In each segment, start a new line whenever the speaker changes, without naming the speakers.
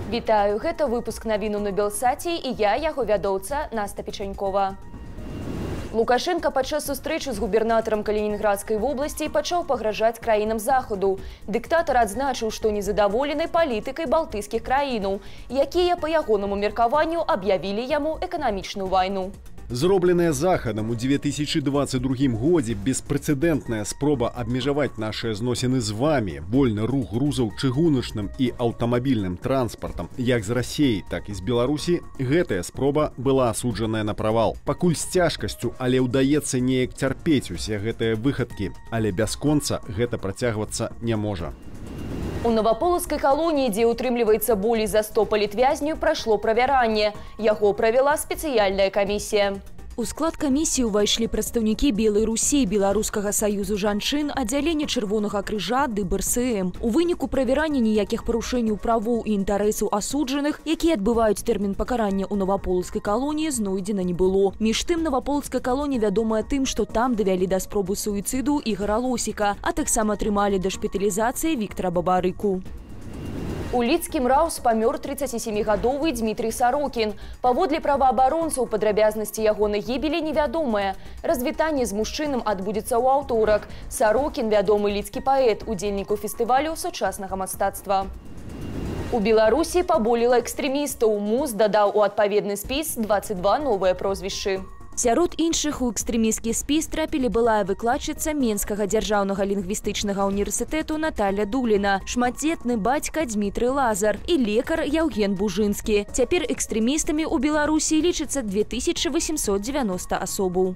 Вітаю, гэта выпуск навіну на Белсаці і я, яго вядоўца Наста Печанькова. Лукашенко падчас сустрэчы з губернатарам Калінінградскай вобласці пачаў пагражаць краінам Захаду. Дыктатар адзначыў, што незадаволены палітыкай балтыйскіх краінаў, якія, па ягонаму меркаванню, аб'явілі яму эканамічную вайну.
Зробленая Захадам у 2022 годзе беспрэцэдэнтная спроба абмежаваць нашыя зносіны з вамі, вольны рух грузаў чыгуначным і аўтамабільным транспартам, як з Расіі, так і з Беларусі, гэтая спроба была асуджаная на правал. Пакуль з цяжкасцю, але ўдаецца неяк цярпець усе гэтыя выхадкі, але бясконца гэта працягвацца не можа.
У Новополоцкай калоніі, дзе утрымліваецца болей за 100 палітвязню, прайшло правяранне. Яго правяла спецыяльная камісія.
У склад камісіі ўвайшлі прадстаўнікі Белай Русі, Беларускага саюзу жанчын, аддзялення Чырвонага крыжа ды БРСМ. У выніку правярання ніякіх парушэнняў правоў і інтарэсаў асуджаных, якія адбываюць тэрмін пакарання ў Новополоцкай калоніі, знойдзена не было. Між тым, Новополоцкая калонія вядомая тым, што там давялі да спробы суіцыду Ігара Лосіка, а таксама трымалі да шпіталізацыі Віктара Бабарыку.
У Лідскім Раус памёр 37-гадовы Дмітрый Сарокін. Паводле праваабаронцаў, падрабязнасці ягонай гібелі невядомыя. Развітанне з мужчынам адбудзецца ў аўторак. Сарокін – вядомы лідскі паэт, удзельніку фестывалю сучаснага мастацтва. У Беларусі паболела экстрэмістаў. МУЗ дадаў у адпаведны спіс 22 новыя прозвішчы.
Сярод іншых у экстрэмісцкі спіс трапілі былая выкладчыца Менскага дзяржаўнага лінгвістычнага універсітэту Наталя Дуліна, шматдзетны бацька Дмітрый Лазар і лекар Яўген Бужынскі. Цяпер экстрэмістамі ў Беларусі лічыцца 2890 асобаў.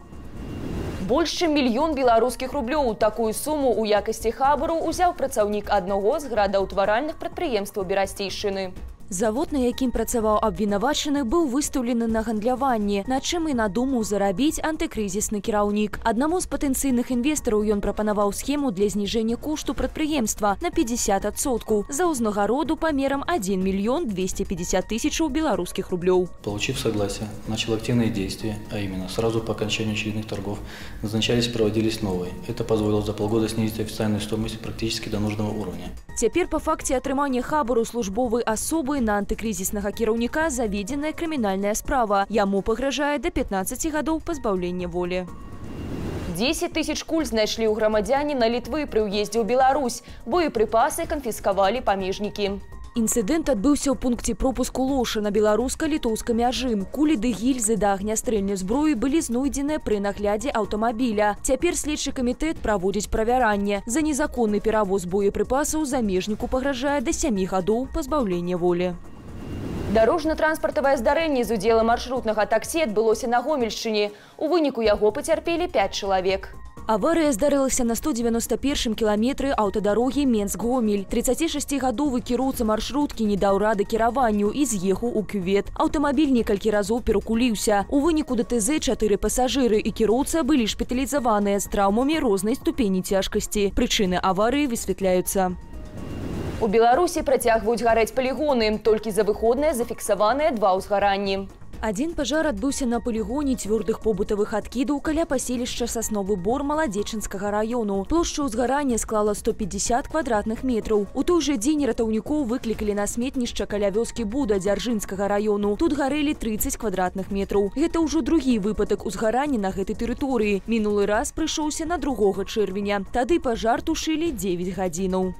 Больш чым мільён беларускіх рублёў. Такую суму ў якасці хабару ўзяў працаўнік аднаго з градаўтваральных прадпрыемстваў Берасцейшчыны.
Завод, на якім працаваў абвінавачаны, быў выстаўлены на гандляванне, на чым і надумаў зарабіць антыкрызісны кіраўнік. Аднаму з патэнцыйных інвестараў ён прапанаваў схему для зніжэння кошту прадпрыемства на 50% за ўзнагароду памерам 1 миллион 250 тысяч белорусских рублей.
Получив согласие, начал активные действия, а именно сразу по окончанию очередных торгов назначались и проводились новые. Это позволило за полгода снизить официальную стоимость практически до нужного уровня.
Теперь по факте атрымання хабару службовой особы на антыкрызіснага кіраўніка заведзеная крымінальная справа. Яму пагражае до 15 гадоў пазбаўлення волі.
10 тысяч куль знайшлі ў грамадзяніна Літвы пры ўездзе ў Беларусь. Боепрыпасы канфіскавалі памежнікі.
Інцыдэнт адбыўся ў пункце пропуску Лоша на беларуска-літоўскай мяжы. Кулі ды гільзы да агнястрэльнай зброі былі знойдзеныя пры наглядзе аўтамабіля. Цяпер следчы камітэт праводзіць правяранне. За незаконны перавоз боепрыпасаў замежніку пагражае да 7 гадоў пазбаўлення волі.
Дарожна-транспартавае здарэнне з удзелам маршрутнага таксі адбылося на Гомельшчыне. У выніку яго пацярпелі 5 чалавек.
Аварыя здарылася на 191 кіламетры аўтадарогі Менск-Гомель. 36-гадовы кіроўца маршруткі не даў рады кіраванню і з'ехаў у кювет. Аўтамабіль некалькі разоў перакуліўся. У выніку ДТЗ 4 пасажыры і кіроўца былі шпіталізаваныя з траўмамі рознай ступені цяжкасці. Прычыны аварыі высвятляюцца.
У Беларусі працягваюць гарэць палігоны. Толькі за выходныя зафіксаваныя 2 ўзгаранні.
Один пожар адбыўся на полігоне цвёрдых побытавых адкідаў каля паселішча Сасновы Бор Маладзечынскага району. Плошча ўзгарання склала 150 квадратных метраў. У той жа дзень ратаўнікоў выклікалі на сметнішча каля вёскі Буда Дзяржынскага району. Тут гарэлі 30 квадратных метраў. Гэта ўжо другі выпадак узгарання на гэтай тэрыторыі. Мінулы раз прыйшоўся на 2 чэрвеня. Тады пажар тушылі 9 гадзінаў.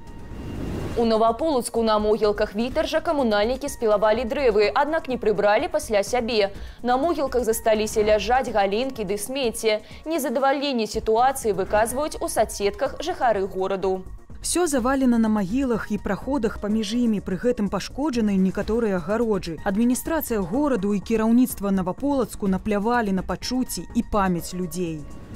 У Новополоцку на могілках Вітаржа камунальнікі спілавалі дрэвы, аднак не прыбралі пасля сябе. На могілках засталіся ляжаць галінкі ды смецце. Незадавальненне сітуацыі выказваюць у соцсетках жыхары гораду.
Все завалено на магілах і праходах паміж імі, пры гэтым пашкоджаны некаторыя агароджы. Адміністрацыя гораду і кіраўніцтва Новополоцку наплявалі на пачуцці і памяць людзей.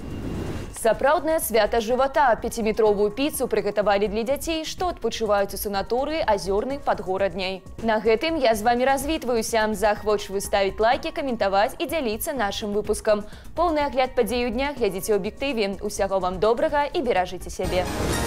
Сапраўднае свята жывата. 5-метровую піцу прыгатавалі для дзяцей, што адпачываюць у санаторыі Азёрны пад горадняй. На гэтым я з вамі развітваюся. Захвочваю ставіць лайкі, каментаваць і дзяліцца нашым выпускам. Поўны агляд падзею дня глядзіце ў аб'ектыве. Усяго вам добрага і беражыце сябе.